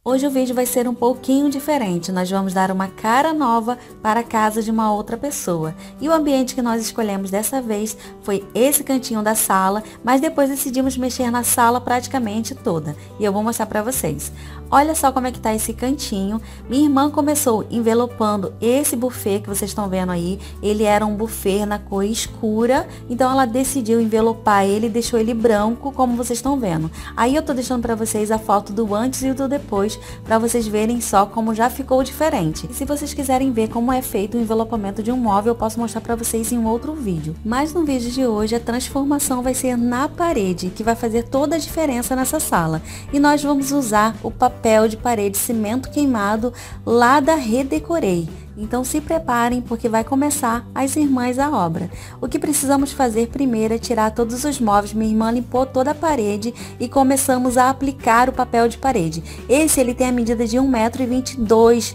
Hoje o vídeo vai ser um pouquinho diferente, nós vamos dar uma cara nova para a casa de uma outra pessoa. E o ambiente que nós escolhemos dessa vez foi esse cantinho da sala, mas depois decidimos mexer na sala praticamente toda. E eu vou mostrar para vocês. Olha só como é que tá esse cantinho. Minha irmã começou envelopando esse buffet que vocês estão vendo aí. Ele era um buffet na cor escura, então ela decidiu envelopar ele e deixou ele branco, como vocês estão vendo. Aí eu tô deixando para vocês a foto do antes e do depois, para vocês verem só como já ficou diferente. E se vocês quiserem ver como é feito o envelopamento de um móvel, eu posso mostrar para vocês em um outro vídeo. Mas no vídeo de hoje a transformação vai ser na parede, que vai fazer toda a diferença nessa sala. E nós vamos usar o papel de parede cimento queimado lá da Redecorei. Então se preparem porque vai começar as irmãs a obra. O que precisamos fazer primeiro é tirar todos os móveis. Minha irmã limpou toda a parede e começamos a aplicar o papel de parede. Esse ele tem a medida de 1,22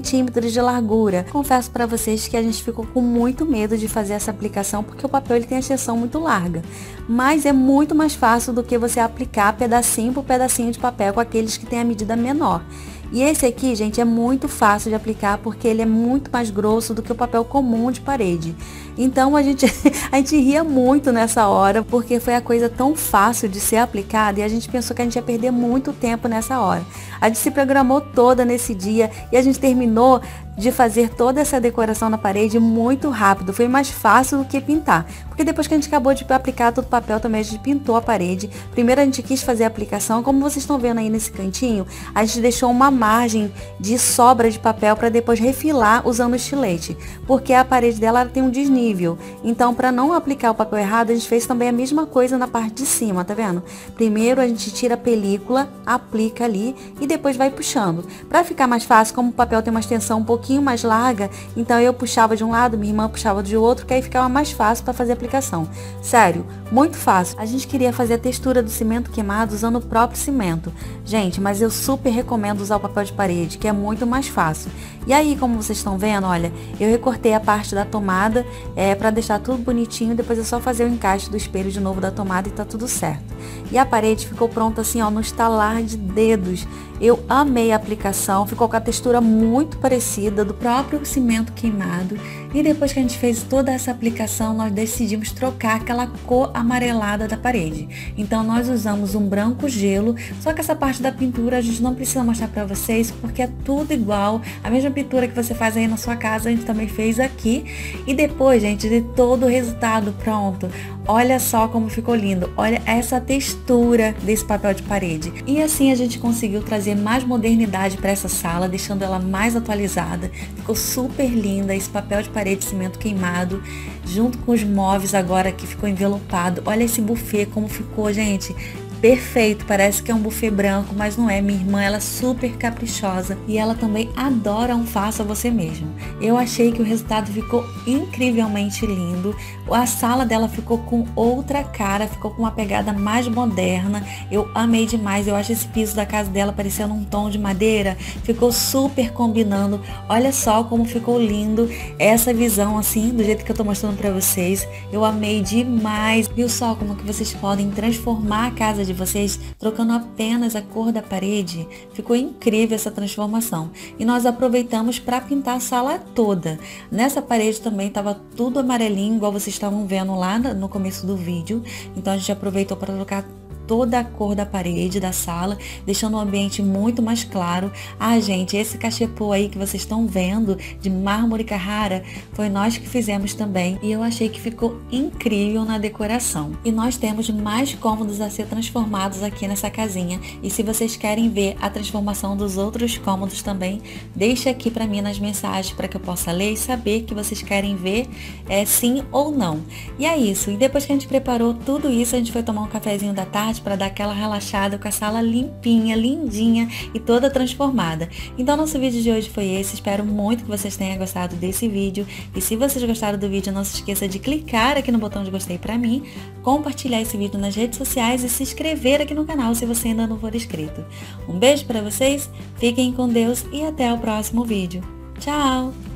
m de largura. Confesso para vocês que a gente ficou com muito medo de fazer essa aplicação porque o papel ele tem a extensão muito larga. Mas é muito mais fácil do que você aplicar pedacinho por pedacinho de papel com aqueles que têm a medida menor. E esse aqui, gente, é muito fácil de aplicar porque ele é muito mais grosso do que o papel comum de parede. Então a gente ria muito nessa hora porque foi a coisa tão fácil de ser aplicada e a gente pensou que a gente ia perder muito tempo nessa hora. A gente se programou toda nesse dia e a gente terminou de fazer toda essa decoração na parede muito rápido. Foi mais fácil do que pintar. Porque depois que a gente acabou de aplicar todo o papel também, a gente pintou a parede. Primeiro a gente quis fazer a aplicação. Como vocês estão vendo aí nesse cantinho, a gente deixou uma margem de sobra de papel para depois refilar usando o estilete. Porque a parede dela tem um desnível. Então, para não aplicar o papel errado, a gente fez também a mesma coisa na parte de cima, tá vendo? Primeiro a gente tira a película, aplica ali e depois vai puxando. Para ficar mais fácil, como o papel tem uma extensão um pouquinho mais larga, então eu puxava de um lado, minha irmã puxava de outro, que aí ficava mais fácil para fazer a aplicação. Sério, muito fácil. A gente queria fazer a textura do cimento queimado usando o próprio cimento. Gente, mas eu super recomendo usar o papel de parede, que é muito mais fácil. E aí, como vocês estão vendo, olha, eu recortei a parte da tomada para deixar tudo bonitinho, depois é só fazer o encaixe do espelho de novo da tomada e tá tudo certo. E a parede ficou pronta assim, ó, no estalar de dedos. Eu amei a aplicação, ficou com a textura muito parecida do próprio cimento queimado. E depois que a gente fez toda essa aplicação, nós decidimos trocar aquela cor amarelada da parede. Então nós usamos um branco gelo, só que essa parte da pintura a gente não precisa mostrar para vocês, porque é tudo igual. A mesma pintura que você faz aí na sua casa, a gente também fez aqui. E depois, gente, de todo o resultado pronto, olha só como ficou lindo. Olha essa textura desse papel de parede. E assim a gente conseguiu trazer mais modernidade para essa sala, deixando ela mais atualizada. Ficou super linda esse papel de parede cimento queimado, junto com os móveis agora que ficou envelopado. Olha esse buffet como ficou, gente. Perfeito, parece que é um buffet branco, mas não é. Minha irmã, ela é super caprichosa e ela também adora um faça você mesmo. Eu achei que o resultado ficou incrivelmente lindo. A sala dela ficou com outra cara, ficou com uma pegada mais moderna. Eu amei demais. Eu acho esse piso da casa dela parecendo um tom de madeira. Ficou super combinando. Olha só como ficou lindo essa visão assim, do jeito que eu tô mostrando pra vocês. Eu amei demais. Viu só como que vocês podem transformar a casa de vocês trocando apenas a cor da parede? Ficou incrível essa transformação. E nós aproveitamos para pintar a sala toda. Nessa parede também estava tudo amarelinho, igual vocês estavam vendo lá no começo do vídeo. Então a gente aproveitou para trocar toda a cor da parede da sala, deixando o ambiente muito mais claro. Ah, gente, esse cachepô aí que vocês estão vendo, de mármore Carrara, foi nós que fizemos também. E eu achei que ficou incrível na decoração. E nós temos mais cômodos a ser transformados aqui nessa casinha. E se vocês querem ver a transformação dos outros cômodos também, deixa aqui para mim nas mensagens para que eu possa ler e saber que vocês querem ver sim ou não. E é isso. E depois que a gente preparou tudo isso, a gente foi tomar um cafezinho da tarde para dar aquela relaxada com a sala limpinha, lindinha e toda transformada. Então nosso vídeo de hoje foi esse, espero muito que vocês tenham gostado desse vídeo e se vocês gostaram do vídeo não se esqueça de clicar aqui no botão de gostei para mim, compartilhar esse vídeo nas redes sociais e se inscrever aqui no canal se você ainda não for inscrito. Um beijo para vocês, fiquem com Deus e até o próximo vídeo. Tchau!